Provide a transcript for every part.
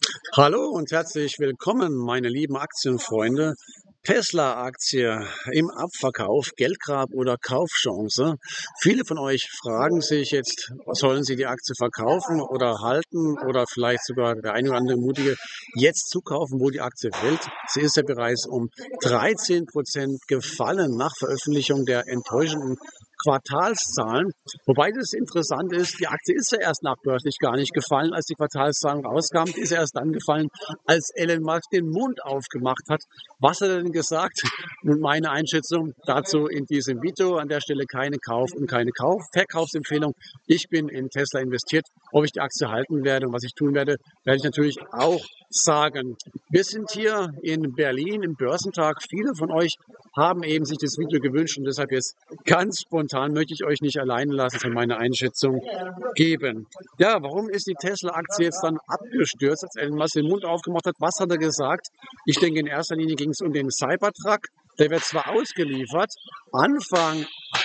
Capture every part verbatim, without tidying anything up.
Hallo und herzlich willkommen, meine lieben Aktienfreunde. Tesla-Aktie im Abverkauf, Geldgrab oder Kaufchance? Viele von euch fragen sich jetzt, sollen sie die Aktie verkaufen oder halten oder vielleicht sogar der eine oder andere Mutige jetzt zukaufen, wo die Aktie fällt. Sie ist ja bereits um dreizehn Prozent gefallen nach Veröffentlichung der enttäuschenden Quartalszahlen. Wobei das interessant ist, die Aktie ist ja erst nachbörslich gar nicht gefallen, als die Quartalszahlen rauskamen. Die ist ja erst dann gefallen, als Elon Musk den Mund aufgemacht hat. Was hat er denn gesagt? Und meine Einschätzung dazu in diesem Video. An der Stelle keine Kauf- und keine Kauf Verkaufsempfehlung. Ich bin in Tesla investiert. Ob ich die Aktie halten werde und was ich tun werde, werde ich natürlich auch sagen. Wir sind hier in Berlin im Börsentag. Viele von euch haben eben sich das Video gewünscht und deshalb jetzt ganz spontan möchte ich euch nicht alleine lassen, sondern meine Einschätzung geben. Ja, warum ist die Tesla-Aktie jetzt dann abgestürzt, als Elon Musk den Mund aufgemacht hat? Was hat er gesagt? Ich denke, in erster Linie ging es um den Cybertruck. Der wird zwar ausgeliefert, Anfang,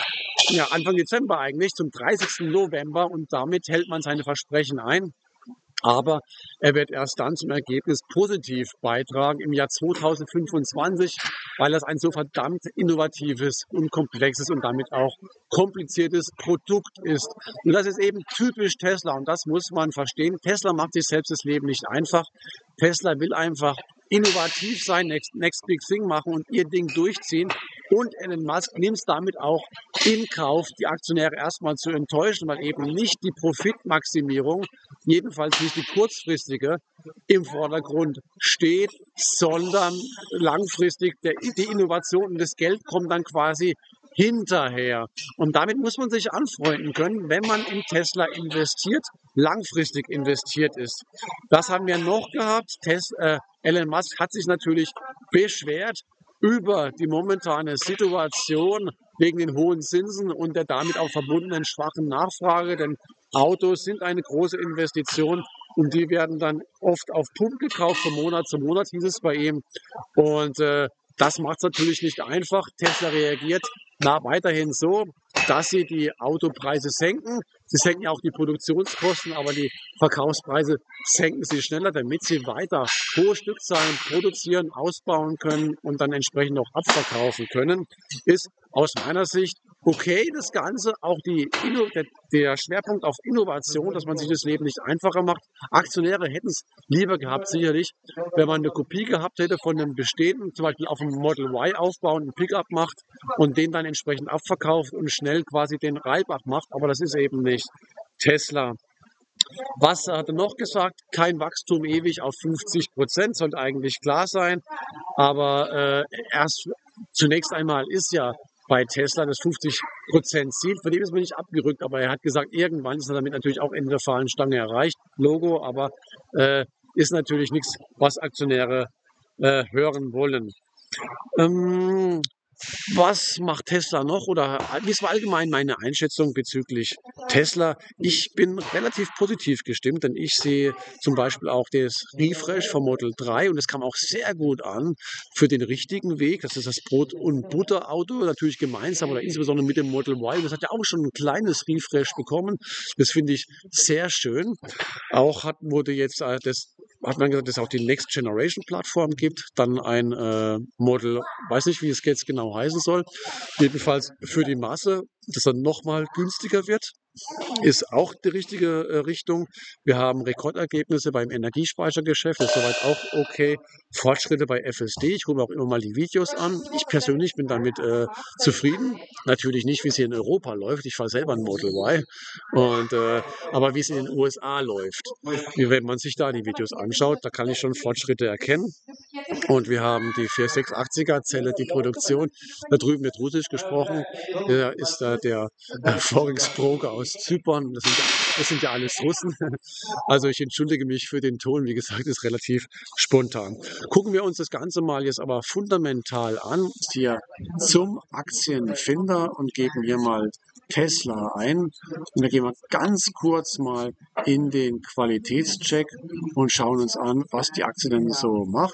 ja, Anfang Dezember eigentlich, zum dreißigsten November, und damit hält man seine Versprechen ein. Aber er wird erst dann zum Ergebnis positiv beitragen im Jahr zweitausendfünfundzwanzig, weil das ein so verdammt innovatives und komplexes und damit auch kompliziertes Produkt ist. Und das ist eben typisch Tesla und das muss man verstehen. Tesla macht sich selbst das Leben nicht einfach. Tesla will einfach innovativ sein, next, next big thing machen und ihr Ding durchziehen. Und Elon Musk nimmt es damit auch in Kauf, die Aktionäre erstmal zu enttäuschen, weil eben nicht die Profitmaximierung, jedenfalls nicht die kurzfristige, im Vordergrund steht, sondern langfristig der, die Innovation und das Geld kommt dann quasi hinterher. Und damit muss man sich anfreunden können, wenn man in Tesla investiert, langfristig investiert ist. Das haben wir noch gehabt. Tes äh, Elon Musk hat sich natürlich beschwert über die momentane Situation wegen den hohen Zinsen und der damit auch verbundenen schwachen Nachfrage. Denn Autos sind eine große Investition und die werden dann oft auf Pump gekauft, von Monat zu Monat, hieß es bei ihm. Und äh, das macht es natürlich nicht einfach. Tesla reagiert na, weiterhin so, dass sie die Autopreise senken. Sie senken ja auch die Produktionskosten, aber die Verkaufspreise senken sie schneller, damit sie weiter hohe Stückzahlen produzieren, ausbauen können und dann entsprechend auch abverkaufen können. Ist aus meiner Sicht okay, das Ganze, auch die, der, der Schwerpunkt auf Innovation, dass man sich das Leben nicht einfacher macht. Aktionäre hätten es lieber gehabt, sicherlich, wenn man eine Kopie gehabt hätte von einem bestehenden, zum Beispiel auf einem Model Y aufbauen, einen Pickup macht und den dann entsprechend abverkauft und schnell quasi den Reibach macht. Aber das ist eben nicht Tesla. Was hat er noch gesagt? Kein Wachstum ewig auf fünfzig Prozent, sollte eigentlich klar sein. Aber äh, erst zunächst einmal ist ja bei Tesla das fünfzig Prozent Ziel. Von dem ist man nicht abgerückt, aber er hat gesagt, irgendwann ist er damit natürlich auch Ende der Fahnenstange erreicht. Logo, aber äh, ist natürlich nichts, was Aktionäre äh, hören wollen. Ähm, was macht Tesla noch oder wie ist allgemein meine Einschätzung bezüglich Tesla? Ich bin relativ positiv gestimmt, denn ich sehe zum Beispiel auch das Refresh vom Model drei und das kam auch sehr gut an für den richtigen Weg. Das ist das Brot- und Butterauto, natürlich gemeinsam oder insbesondere mit dem Model Y. Das hat ja auch schon ein kleines Refresh bekommen. Das finde ich sehr schön. Auch hat, wurde jetzt äh, das hat man gesagt, dass es auch die Next Generation Plattform gibt, dann ein äh, Model, weiß nicht, wie es jetzt genau heißen soll, jedenfalls für die Masse, das dann nochmal günstiger wird, ist auch die richtige äh, Richtung. Wir haben Rekordergebnisse beim Energiespeichergeschäft, ist soweit auch okay. Fortschritte bei F S D, ich gucke mir auch immer mal die Videos an. Ich persönlich bin damit äh, zufrieden. Natürlich nicht, wie es hier in Europa läuft. Ich fahre selber ein Model Y. Und, äh, aber wie es in den U S A läuft. Wie, wenn man sich da die Videos anschaut, da kann ich schon Fortschritte erkennen. Und wir haben die vier sechs achtziger Zelle, die Produktion. Da drüben wird Russisch gesprochen. Der ist da der äh, Forex-Broker aus Zypern. Das sind, das sind ja alles Russen. Also ich entschuldige mich für den Ton. Wie gesagt, ist relativ spontan. Gucken wir uns das Ganze mal jetzt aber fundamental an. Hier zum Aktienfinder und geben hier mal Tesla ein. Und da gehen wir ganz kurz mal in den Qualitätscheck und schauen uns an, was die Aktie denn so macht.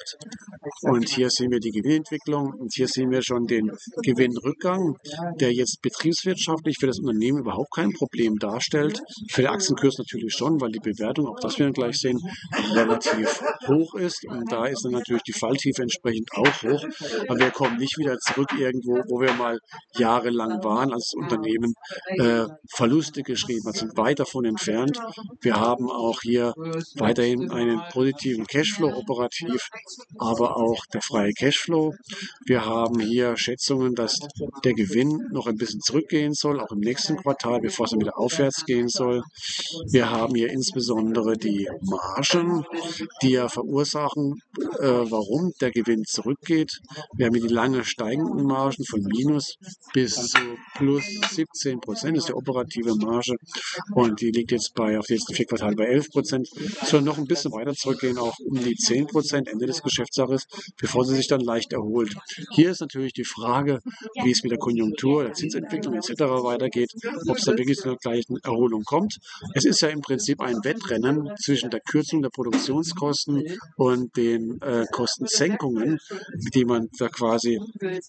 Und hier sehen wir die Gewinnentwicklung und hier sehen wir schon den Gewinnrückgang, der jetzt betriebswirtschaftlich für das Unternehmen überhaupt kein Problem darstellt. Für den Aktienkurs natürlich schon, weil die Bewertung, auch das werden wir gleich sehen, relativ hoch ist. Und da ist dann natürlich die Falltiefe entsprechend auch hoch. Aber wir kommen nicht wieder zurück irgendwo, wo wir mal jahrelang waren, als das Unternehmen äh, Verluste geschrieben hat, sind weit davon entfernt. Wir haben auch hier weiterhin einen positiven Cashflow operativ, aber auch der freie Cashflow. Wir haben hier Schätzungen, dass der Gewinn noch ein bisschen zurückgehen soll, auch im nächsten Quartal, bevor es dann wieder aufwärts gehen soll. Wir haben hier insbesondere die Margen, die ja verursachen, äh, warum der Gewinn zurückgeht. Wir haben hier die lange steigenden Margen von minus bis zu plus siebzehn Prozent, das ist die operative Marge. Und die liegt jetzt bei, auf die letzten vier Quartale bei elf Prozent. Soll noch ein bisschen weiter zurückgehen, auch um die zehn Prozent Ende des Geschäftsjahres, bevor sie sich dann leicht erholt. Hier ist natürlich die Frage, wie es mit der Konjunktur, der Zinsentwicklung et cetera weitergeht, ob es da wirklich zu einer gleichen Erholung kommt. Es ist ja im Prinzip ein Wettrennen zwischen der Kürzung der Produktionskosten und den äh, Kostensenkungen, die man da quasi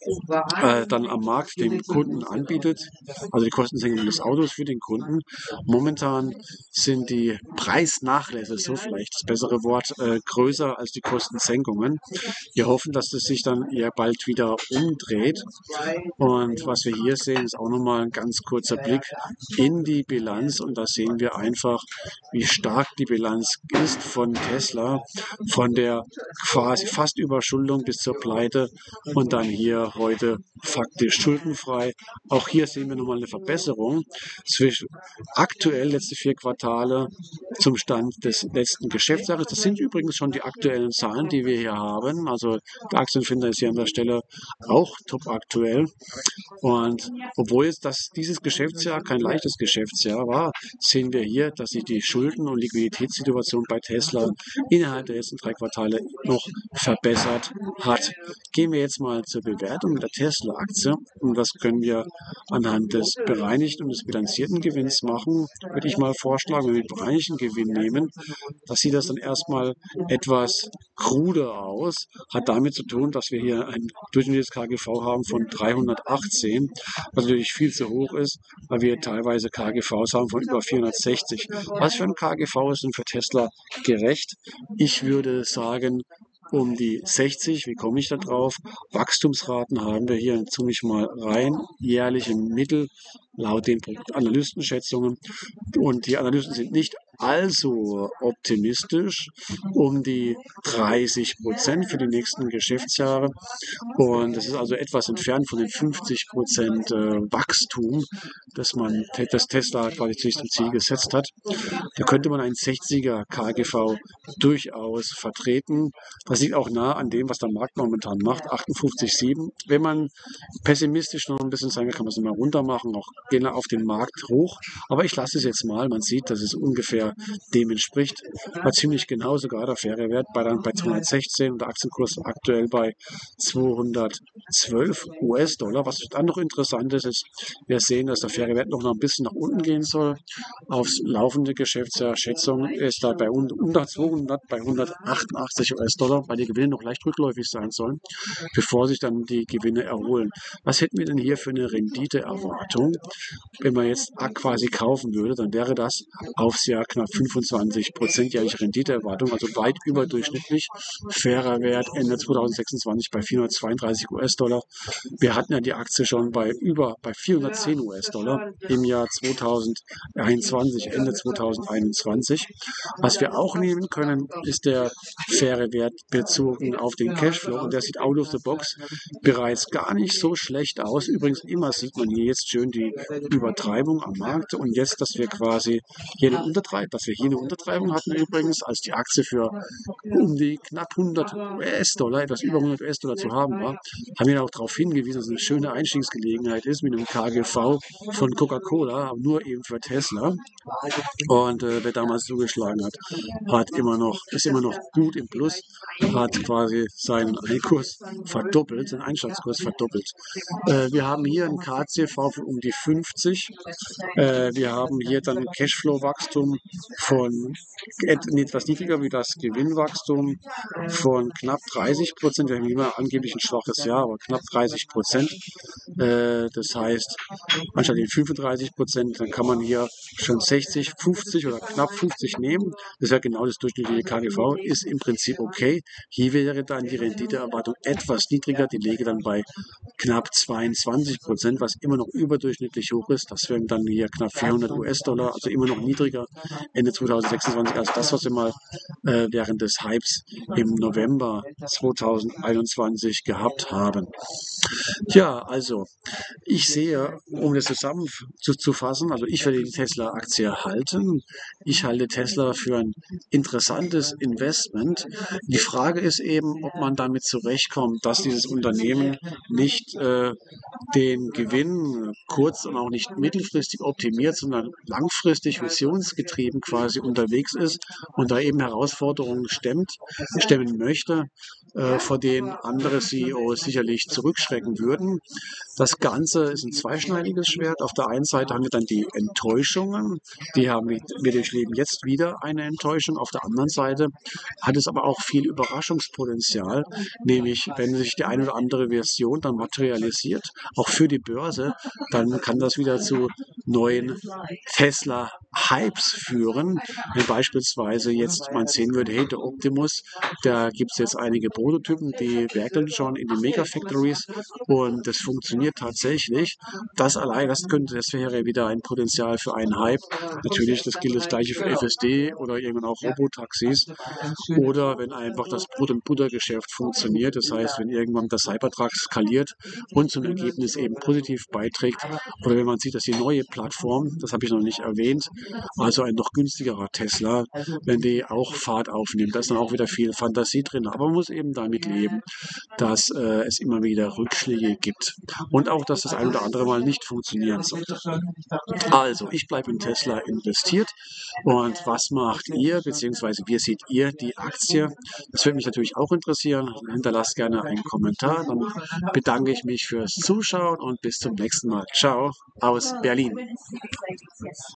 äh, dann am Markt dem Kunden anbietet, also die Kostensenkung des Autos für den Kunden. Momentan sind die Preisnachlässe, so vielleicht das bessere Wort, äh, größer als die Kostensenkungen. Wir hoffen, dass das sich dann eher bald wieder umdreht. Und was wir hier sehen, ist auch nochmal ein ganz kurzer Blick in die Bilanz. Und da sehen wir einfach, wie stark die Bilanz ist von Tesla, von der quasi fast Überschuldung bis zur Pleite und dann hier heute faktisch schuldenfrei. Auch hier sehen wir nochmal eine Verbesserung zwischen aktuell letzte vier Quartale zum Stand des letzten Geschäftsjahres. Das sind übrigens schon die aktuellen Zahlen, die wir hier haben. Also der Aktienfinder ist hier an der Stelle auch top aktuell. Und obwohl jetzt das, dieses Geschäftsjahr kein leichtes Geschäftsjahr war, sehen wir hier, dass sich die Schulden- und Liquiditätssituation bei Tesla innerhalb der letzten drei Quartale noch verbessert hat. Gehen wir jetzt mal zur Bewertung der Tesla-Aktie. Und das können wir anhand des bereinigten und des bilanzierten Gewinns machen. Würde ich mal vorschlagen, wenn wir den bereinigten Gewinn nehmen, das sieht das dann erstmal etwas krude aus. Hat damit zu tun, dass wir hier ein durchschnittliches K G V haben von dreihundertachtzehn, was natürlich viel zu hoch ist, weil wir teilweise K G Vs haben von über vierhundertsechzig. Was für ein K G V ist denn für Tesla gerecht? Ich würde sagen, um die sechzig. Wie komme ich da drauf? Wachstumsraten haben wir hier, zoome ich mal rein, jährlich im Mittel, laut den Analystenschätzungen. Und die Analysten sind nicht allzu optimistisch, um die dreißig Prozent für die nächsten Geschäftsjahre. Und das ist also etwas entfernt von den fünfzig Prozent äh, Wachstum, das man, das Tesla quasi sich zum Ziel gesetzt hat. Da könnte man einen sechziger K G V durchaus vertreten. Das liegt auch nah an dem, was der Markt momentan macht, achtundfünfzig Komma sieben. Wenn man pessimistisch noch ein bisschen sein will, kann man es immer runter machen, auch gerne auf den Markt hoch. Aber ich lasse es jetzt mal. Man sieht, dass es ungefähr dem entspricht. War ziemlich genau sogar der faire Wert bei, dann bei zweihundertsechzehn und der Aktienkurs aktuell bei zweihundertzwölf U S-Dollar. Was dann noch interessant ist, ist, wir sehen, dass der faire Wert noch ein bisschen nach unten gehen soll. Aufs laufende Geschäftsjahr Schätzung ist da bei unter zweihundert, bei hundertachtundachtzig U S-Dollar, weil die Gewinne noch leicht rückläufig sein sollen, bevor sich dann die Gewinne erholen. Was hätten wir denn hier für eine Renditeerwartung? Wenn man jetzt quasi kaufen würde, dann wäre das aufs Jahr knapp fünfundzwanzig Prozent jährliche Renditeerwartung, also weit überdurchschnittlich. Fairer Wert Ende zweitausendsechsundzwanzig bei vierhundertzweiunddreißig U S-Dollar. Wir hatten ja die Aktie schon bei über bei vierhundertzehn U S-Dollar im Jahr zweitausendeinundzwanzig, Ende zweitausendeinundzwanzig. Was wir auch nehmen können, ist der faire Wert bezogen auf den Cashflow und der sieht out of the box bereits gar nicht so schlecht aus. Übrigens immer sieht man hier jetzt schön die Übertreibung am Markt und jetzt, dass wir quasi hier eine Untertreibung, dass wir hier eine Untertreibung hatten übrigens, als die Aktie für um die knapp hundert U S-Dollar, etwas über hundert U S-Dollar zu haben war, haben wir auch darauf hingewiesen, dass es eine schöne Einstiegsgelegenheit ist mit einem K G V von Coca-Cola, aber nur eben für Tesla. Und äh, wer damals zugeschlagen hat, hat immer noch, ist immer noch gut im Plus, hat quasi seinen Kurs verdoppelt, seinen Einstiegskurs verdoppelt. Äh, wir haben hier ein K C V von um die fünfzig. Äh, wir haben hier dann ein Cashflow-Wachstum von et- etwas niedriger wie das Gewinnwachstum von knapp dreißig Prozent. Wir haben immer angeblich ein schwaches Jahr, aber knapp dreißig Prozent. Äh, das heißt, anstatt den fünfunddreißig Prozent, dann kann man hier schon sechzig, fünfzig oder knapp fünfzig nehmen. Das ist ja genau das durchschnittliche K G V, ist im Prinzip okay. Hier wäre dann die Renditeerwartung etwas niedriger, die läge dann bei knapp zweiundzwanzig Prozent, was immer noch überdurchschnittlich hoch ist. Das wären dann hier knapp vierhundert US-Dollar, also immer noch niedriger Ende zweitausendsechsundzwanzig als das, was wir mal äh, während des Hypes im November zweitausendeinundzwanzig gehabt haben. Ja, also ich sehe, um das zusammenzufassen, also ich werde die Tesla-Aktie halten. Ich halte Tesla für ein interessantes Investment. Die Frage ist eben, ob man damit zurechtkommt, dass dieses Unternehmen nicht äh, den Gewinn kurz- und auch nicht mittelfristig optimiert, sondern langfristig visionsgetrieben quasi unterwegs ist und da eben Herausforderungen stemmt, stemmen möchte, äh, vor denen andere C E Os sicherlich zurückschrecken würden. Das Ganze ist ein zweischneidiges Schwert. Auf der einen Seite haben wir dann die Enttäuschungen. Die haben wir, wir durchleben jetzt wieder eine Enttäuschung. Auf der anderen Seite hat es aber auch viel Überraschungspotenzial, nämlich wenn sich die eine oder andere Version dann materialisiert, auch für die Börse, dann kann das wieder zu neuen Tesla-Hypes führen. Wenn beispielsweise jetzt man sehen würde, hey, der Optimus, da gibt es jetzt einige Prototypen, die werkeln schon in den Megafactories und das funktioniert tatsächlich. Das allein, das könnte, das wäre wieder ein Potenzial für einen Hype. Natürlich, das gilt das gleiche für F S D oder irgendwann auch Robotaxis. Oder wenn einfach das Brot- und Buttergeschäft funktioniert, das heißt, wenn irgendwann der Cybertruck skaliert und zum Ergebnis eben positiv beiträgt, oder wenn man sieht, dass die neue Plattform, das habe ich noch nicht erwähnt, also ein noch günstigerer Tesla, wenn die auch Fahrt aufnimmt, da ist dann auch wieder viel Fantasie drin, aber man muss eben damit leben, dass äh, es immer wieder Rückschläge gibt und auch, dass das ein oder andere Mal nicht funktionieren sollte. Also, ich bleibe in Tesla investiert. Und was macht ihr, beziehungsweise wie seht ihr die Aktie? Das würde mich natürlich auch interessieren. Hinterlasst gerne einen Kommentar. Dann bedanke ich mich fürs Zuschauen und bis zum nächsten Mal. Ciao aus Berlin.